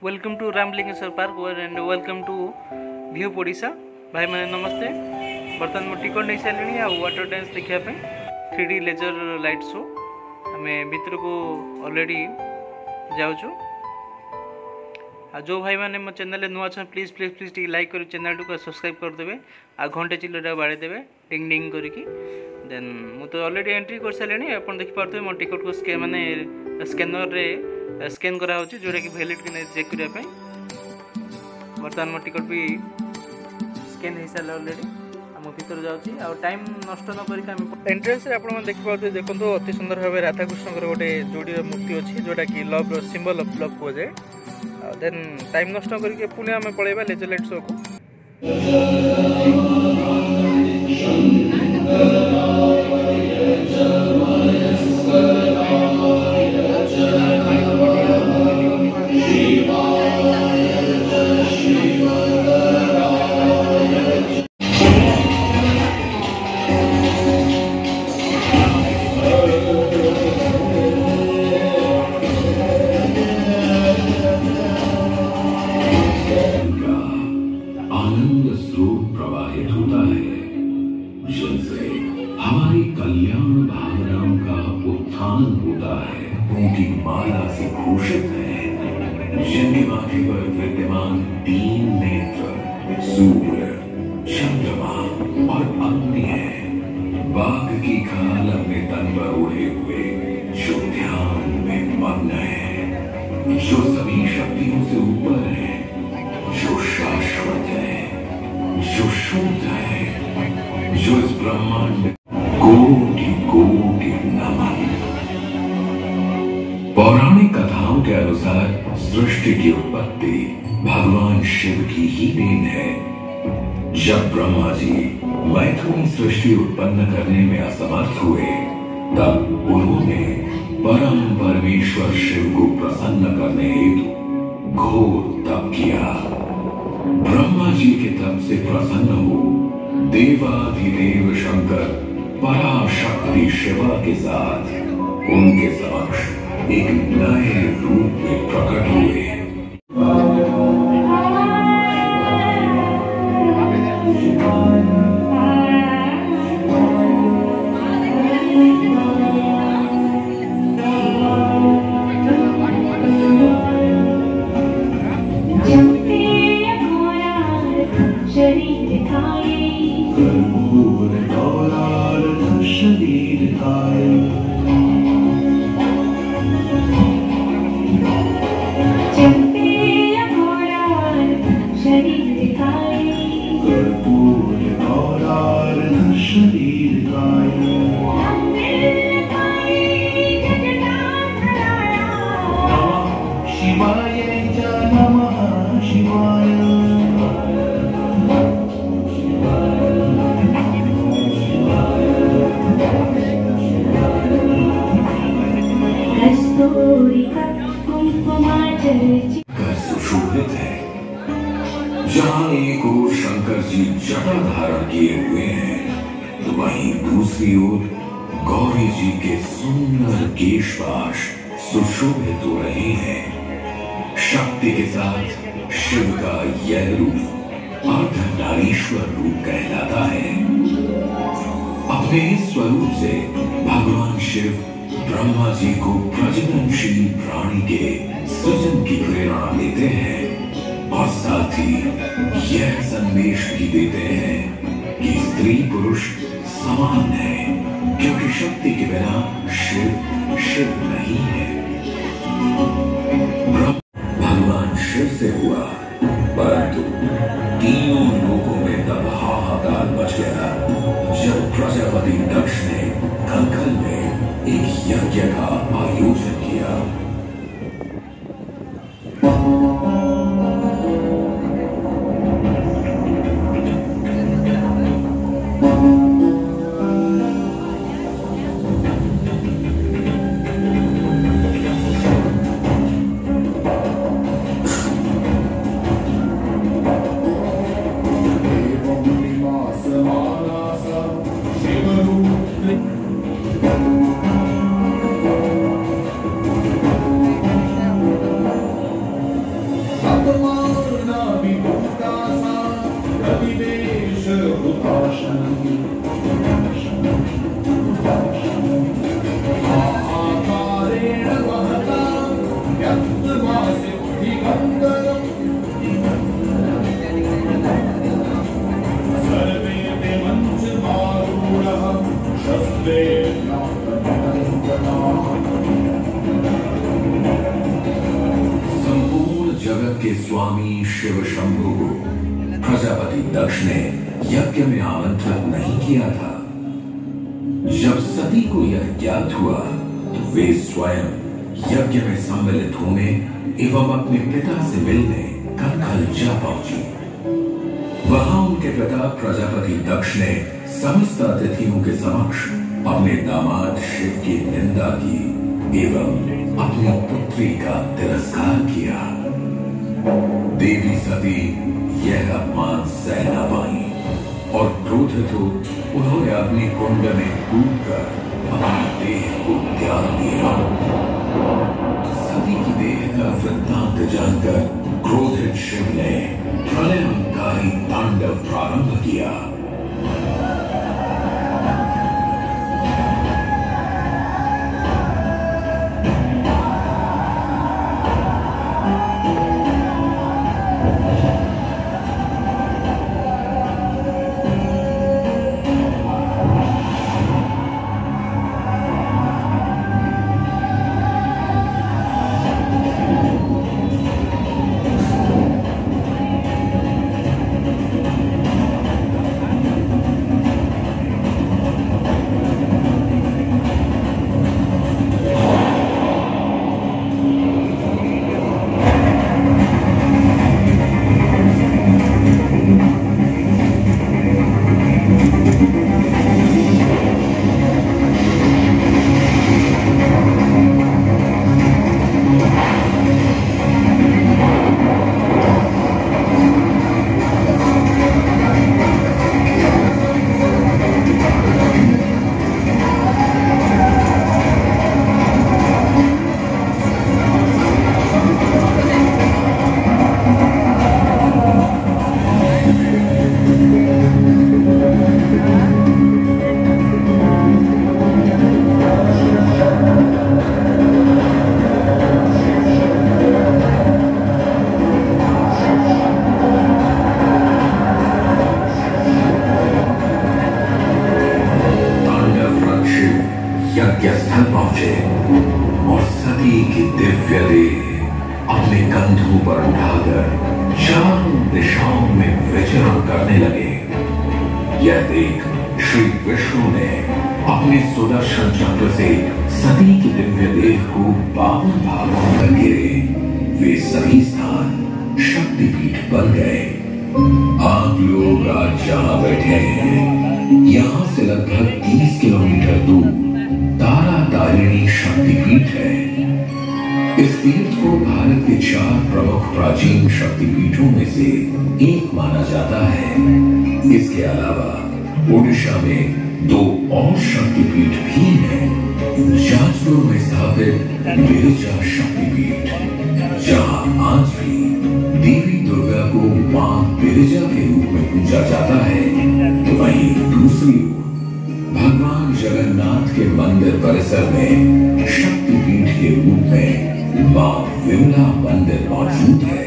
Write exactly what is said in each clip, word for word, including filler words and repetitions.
Welcome to Ramalingeshwar park and welcome to view Odisha. भाई मैंने नमस्ते। बर्तमान मैं टिकट नहीं सारे आ वाटर डांस देखापी three D laser light show आम भर को अलरेडी जाऊँ। आ जो भाई मैंने मो चैनल नुआ अच्छा प्लीज प्लीज प्लीज टी लाइक कर चैनल को सब्सक्राइब करदे आ घंटे चिल्ला बाड़ेदेवे टिंग टिंग करके देन मु तो अलरेडी एंट्री कर सारे आप देखिपे मो टिकट को स्के माने स्कैनर रे स्कैन करा होची जोटा कि वैलिड कि नहीं चेक करने बर्तमान मो टिकट भी स्कैन हो सारे अलरेडी आम भर जाऊँगी आ टाइम नष्ट न कर एंट्रेंस आप देखिए देखो अति सुंदर भाव राधाकृष्ण गोटे जोड़ी मूर्ति अच्छी जोटा कि लव सिंबल ऑफ लव कहुए। देन टाइम नष्ट करके पुणी आम पलैबा लेजर लाइट शो को। हमारी कल्याण भावनाओं का उत्थान होता है, उनकी माला से भूषित है, जिनके माथे पर विद्यमान तीन नेत्र सूर्य, चंद्रमा और अग्नि है। बाघ की खाल अपने तन पर ओढ़े हुए जो ध्यान में मग्न है, जो सभी शक्तियों से ऊपर है, जो शाश्वत है, जो शुद्ध है, जो इस ब्रह्मांड कोटि कोटि नमन। पौराणिक कथाओं के अनुसार सृष्टि की उत्पत्ति भगवान शिव की ही देन है। जब ब्रह्मा जी मैथुनी सृष्टि उत्पन्न करने में असमर्थ हुए, तब उन्होंने परम परमेश्वर शिव को प्रसन्न करने हेतु घोर तप किया। ब्रह्मा जी के तप से प्रसन्न हो देवाधिदेव शंकर पराशक्ति शिवा के साथ उनके समक्ष एक नए रूप में प्रकट हुए। सुशोभित है, जहाँ एक ओर शंकर जी जटा धारण किए हुए हैं, तो वहीं दूसरी ओर गौरी जी के सुंदर केशपाश सुशोभित हो रहे हैं। शक्ति के साथ शिव का यह रूप अर्धनारीश्वर रूप कहलाता है। अपने इस स्वरूप से भगवान शिव ब्रह्मा जी को प्रजननशील प्राणी के सृजन की प्रेरणा देते हैं और साथ ही यह संदेश भी देते हैं कि स्त्री पुरुष समान है, क्योंकि शक्ति के बिना शिव शिव नहीं है। भगवान शिव से हुआ, परंतु तीनों लोगों में तब हाहाकार मच गया जब प्रजापति दक्ष ने कंकल में एक यज्ञ का आयोजन किया। संपूर्ण जगत के स्वामी शिव शंभु को प्रजापति दक्ष ने यज्ञ में आमंत्रित नहीं किया था। जब सती को यह ज्ञात हुआ तो वे स्वयं यज्ञ में सम्मिलित होने एवं अपने पिता से मिलने कनखल जा पहुंची। वहां उनके पिता प्रजापति दक्ष ने समस्त अतिथियों के समक्ष अपने दामाद शिव की निंदा की एवं अपनी पुत्री का तिरस्कार किया। देवी सती यह अपमान सह न पाई और क्रोधित हो उन्होंने अपनी कुंड में कूदकर अपनी देह को त्याग दिया। सती की देह का वृत्तांत जानकर क्रोधित शिव ने प्रलयंकारी तांडव प्रारंभ किया। यज्ञस्थल पहुंचे और सती की दिव्य देह अपने कंधों पर उठाकर चारों दिशाओं में विचरण करने लगे। यह देख श्री विष्णु ने अपने सुदर्शन चक्र से सती की दिव्य देह को बावन भागों में गिरे। वे सभी स्थान शक्तिपीठ बन गए। आप लोग आज जहां बैठे हैं, यहां से लगभग तीस किलोमीटर दूर तारा तारिणी शक्तिपीठ है। इस तीर्थ को भारत के चार प्रमुख प्राचीन शक्तिपीठों में से एक माना जाता है। इसके अलावा ओडिशा में दो और शक्तिपीठ भी हैं। जाजपुर में स्थापित बिरजा शक्तिपीठ, जहां आज भी देवी दुर्गा को मां बिरजा के रूप में पूजा जाता है, तो वहीं दूसरी ओर भगवान जगन्नाथ के मंदिर परिसर में शक्तिपीठ के रूप में मां विमला मंदिर मौजूद है।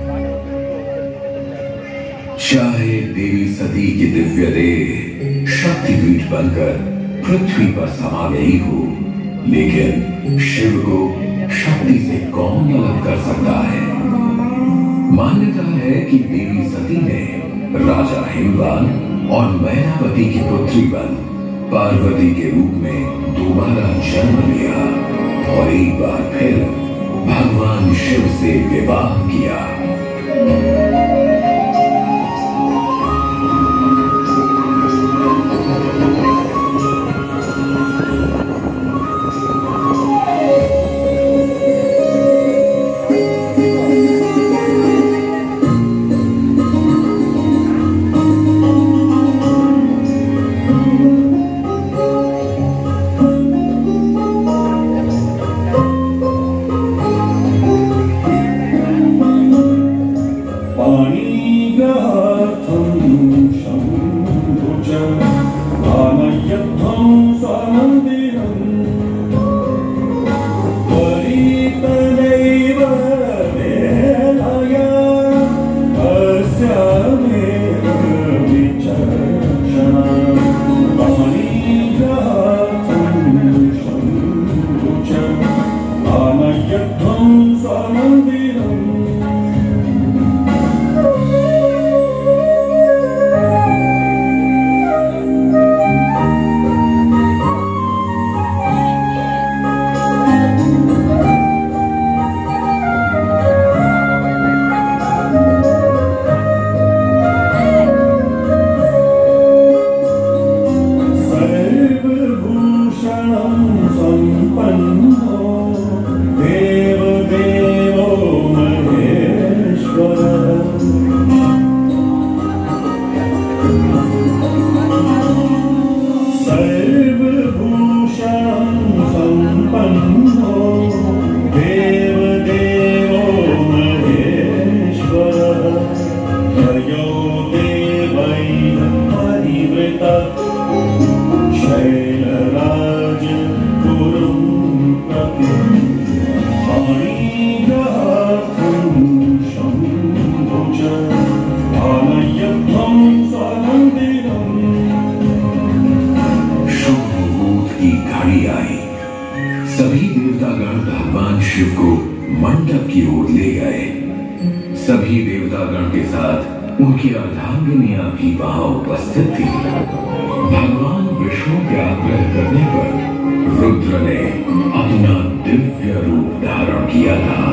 चाहे देवी सती की दिव्य देह शक्तिपीठ बनकर पृथ्वी पर समा गई हो, लेकिन शिव को शक्ति से कौन अलग कर सकता है। मान्यता है कि देवी सती ने राजा हिमवान और मैनावती की पुत्री बन पार्वती के रूप में दोबारा जन्म लिया और एक बार फिर भगवान शिव से विवाह किया। Yeah. सभी देवतागण भगवान शिव को मंडप की ओर ले गए। सभी देवतागण के साथ उनकी अर्धांगिनियां भी वहां उपस्थित थी। भगवान विष्णु के आग्रह करने पर रुद्र ने अपना दिव्य रूप धारण किया था।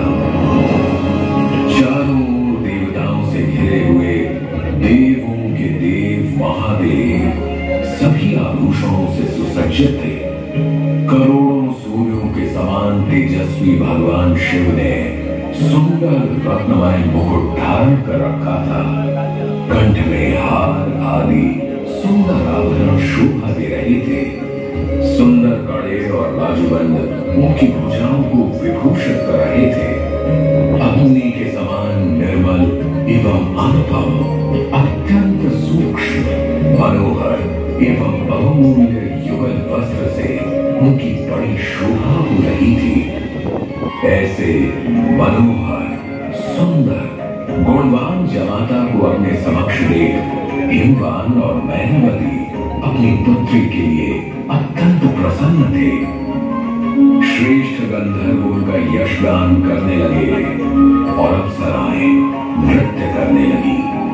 चारों ओर देवताओं से घिरे हुए देवों के देव महादेव सभी आभूषणों से सुसज्जित थे। करोड़ों सूर्यों के समान तेजस्वी भगवान शिव ने सुंदर रत्नमय मुकुट धारण कर रखा था। कंठ में हार आदि सुंदर आभूषण शोभा दे रहे थे। सुंदर कड़े और बाजूबंद उनकी भुजाओं को विभूषित कर रहे थे। अग्नि के समान निर्मल एवं अनुपम, अत्यंत सूक्ष्म, मनोहर एवं बहुमूल्य युगल वस्त्र से उनकी बड़ी शोभा हो रही थी। ऐसे मनोहर, सुंदर, गुणवान जमाता को अपने समक्ष देख हिमवान और मैनावती अपनी पुत्री के लिए अत्यंत प्रसन्न थे। श्रेष्ठ गंधर्व उनका यशगान करने लगे और अप्सराएं नृत्य करने लगी।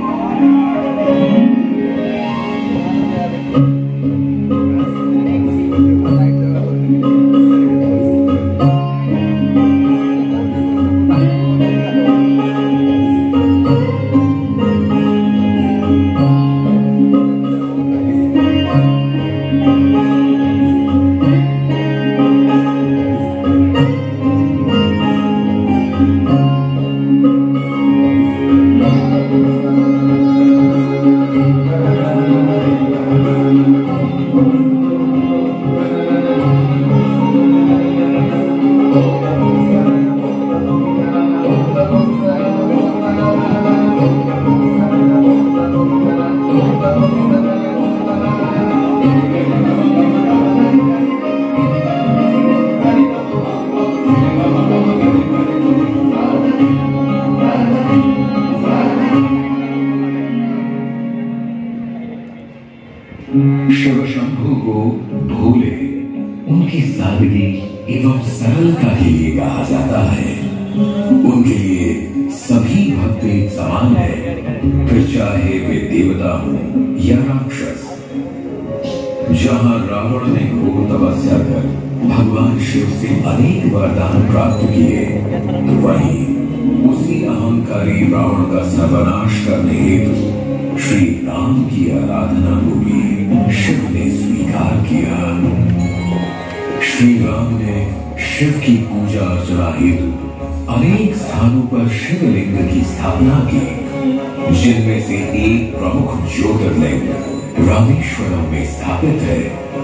शिव शंभु को भोले उनकी सादगी एवं सरलता के लिए कहा जाता है। उनके लिए सभी भक्त एक समान है, फिर चाहे वे देवता हो या राक्षस। जहां रावण ने घोर तपस्या कर भगवान शिव से अनेक वरदान प्राप्त किए, तो वहीं उसी अहंकारी रावण का सर्वनाश करने हेतु श्री राम की आराधना को भी शिव ने स्वीकार किया। श्री राम ने शिव की पूजा अर्चना हेतु अनेक स्थानों पर शिवलिंग की स्थापना की, जिनमें से एक प्रमुख ज्योतिर्लिंग रामेश्वरम में स्थापित है।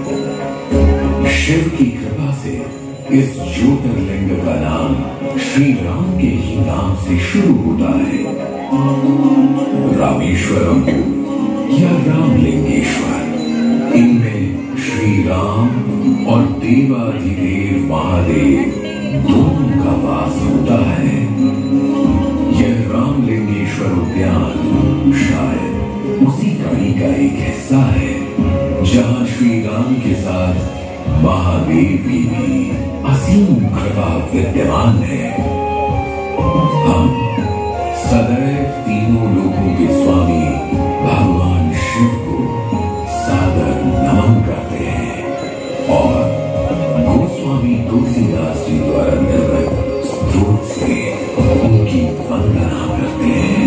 शिव की कृपा से इस ज्योतिर्लिंग का नाम श्री राम के ही नाम से शुरू होता है। रामेश्वरम या रामलिंगेश्वर, इनमें श्री राम और देवाधिदेव महादेव दोनों का वास होता है। यह रामलिंगेश्वर उद्यान शायद उसी कड़ी का एक हिस्सा है, जहां श्री राम के साथ महादेव की भी असीम कृपा विद्यमान है। हम सदैव तीनों लोकों के स्वामी भगवान शिव को सादर नमन करते हैं और गोस्वामी तुलसीदास जी द्वारा निर्मित स्तोत्र से उनकी वंदना करते हैं।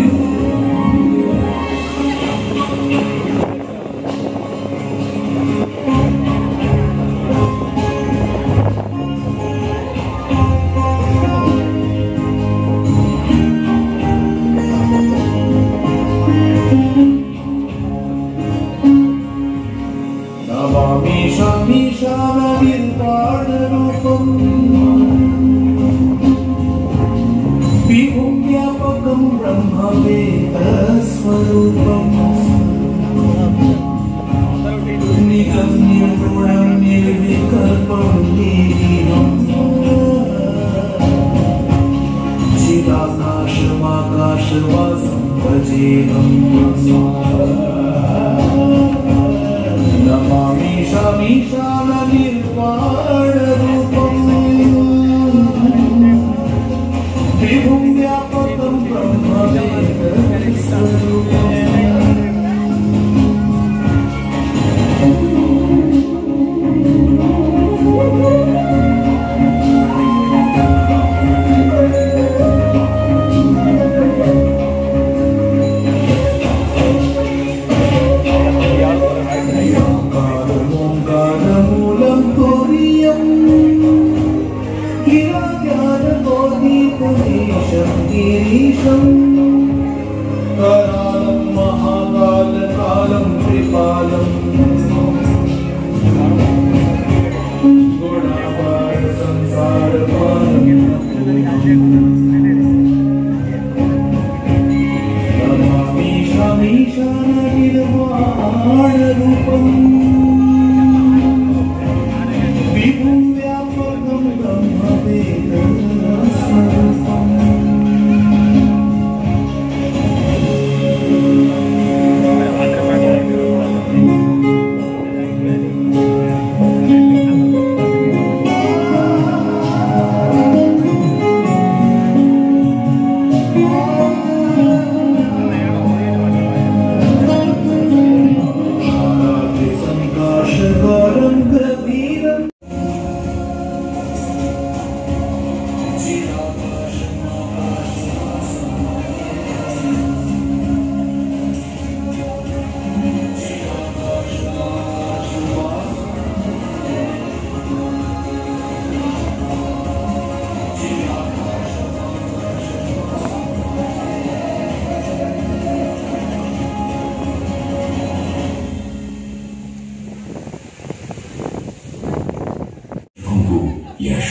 नमामि शमीशाननिर्वाणरूपम्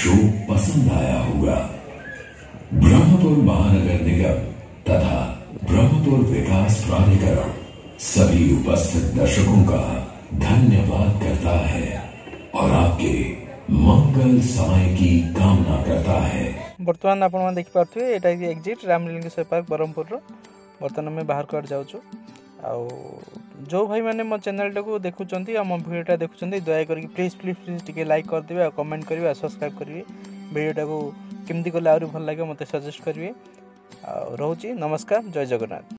शो पसंद आया होगा। ब्रह्मपुर महानगर निगम तथा ब्रह्मपुर विकास प्राधिकरण सभी उपस्थित दर्शकों का धन्यवाद करता है और आपके मंगल समय की कामना करता है। बर्तमान आप देख पारे यहाँ एग्जिट रामलिंगेश्वर पार्क ब्रह्मपुर बर्तमान आम बाहर कट जाऊँ आउ जो भाई मैंने मो चैनल टाको देखुंत मो भिडियोटा देखुं दयाकोरी प्लीज प्लीज प्लीज टी लाइक करदे कमेंट करेंगे सब्सक्राइब करेंगे भिडियोटा को केमती कले आहरी भल लगे मत सजेस्ट करेंगे। रोची नमस्कार, जय जगन्नाथ।